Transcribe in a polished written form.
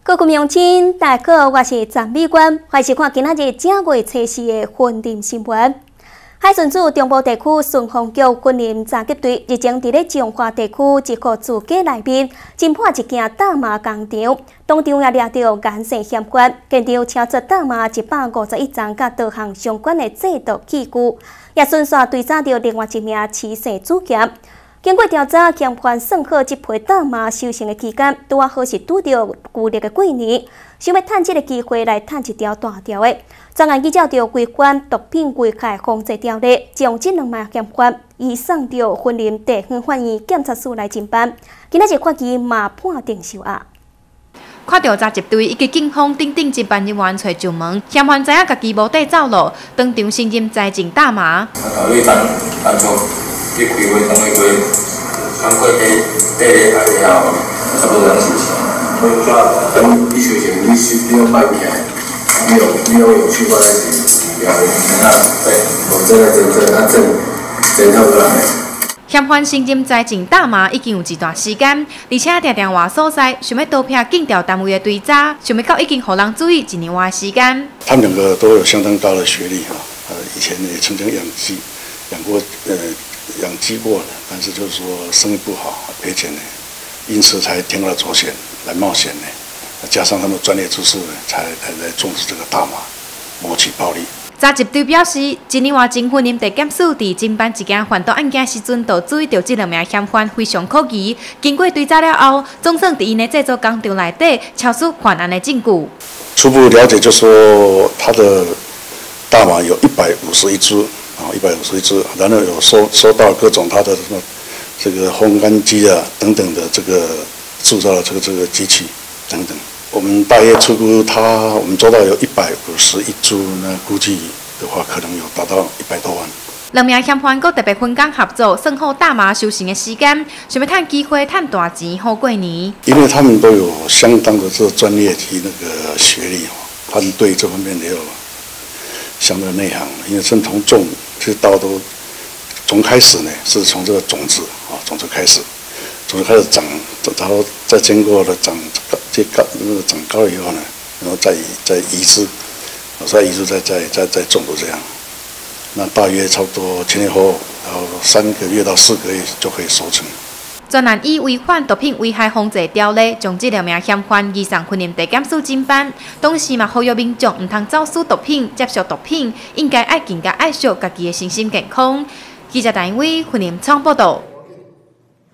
各位乡亲，大家好，我是张美娟，欢迎看今仔日正月初四的婚林新闻。海巡署中部地区巡防局婚林侦缉队日前伫咧彰化地区一个住家内面侦破一件大麻工厂，当场也掠到颜色嫌犯，现场敲出大麻151张，甲多项相关的制毒器具，也顺续追查到另外一名持械主嫌。经过调查，嫌犯算好这批大麻收成的期间，拄好是拄到旧历的过年，想要趁这个机会来趁一条大条的。专案依照着规范毒品危害防治条例，将这2名嫌犯移送到婚林地方法院检察署来侦办。今仔日法院嘛判定受押。 看到查缉队以及警方等等值班人员找上门，嫌犯知影家己无地走路，当场承认栽种大麻。 你开会当个会，当过底还要差不多2时前。我抓等你休息，你要摆起来，你要有去过来是标的，那对，我这个真好过来。 嫌犯承认栽种大麻已经有一段时间，而且常常换所在，想要躲避警调单位的追查，想要到已经互人注意1年外的时间。 他们2个都有相当高的学历以前也曾经养鸡过的，但是就是说生意不好，赔钱呢，因此才铤而走险来冒险呢。加上他们专业知识呢，才来重视这个大麻，谋取暴利。 查缉队表示，1年外前婚林地检署伫侦办一件贩毒案件时阵，就注意到这2名嫌犯非常可疑。经过追查了后，总算伫因的制作工厂内底敲出犯案的证据。 初步了解就说，他的大麻有151支。151支，然后有收到各种他的什么这个烘干机啊等等的这个制造的这个机器等等，我们大约初估我们做到有151支呢，估计的话可能有达到100多万。 2名嫌犯佫特别分工合作，算好大麻收成的时间，想要趁机会趁大钱好过年。 因为他们都有相当的这个专业及那个学历，他们对这方面也有相当的内行，因为从种这刀都从开始呢，是从这个种子开始长，然后再经过了长高了以后呢，然后再移植，再移植再种的这样，那大约差不多前后，然后3个月到4个月就可以收成。 专案以违反毒品危害防治条例，将这2名嫌犯移送婚林地检署侦办。同时嘛，呼吁民众唔通走私毒品、接触毒品，应该爱更加爱惜家己的身心健康。记者陈伟婚林厂报道。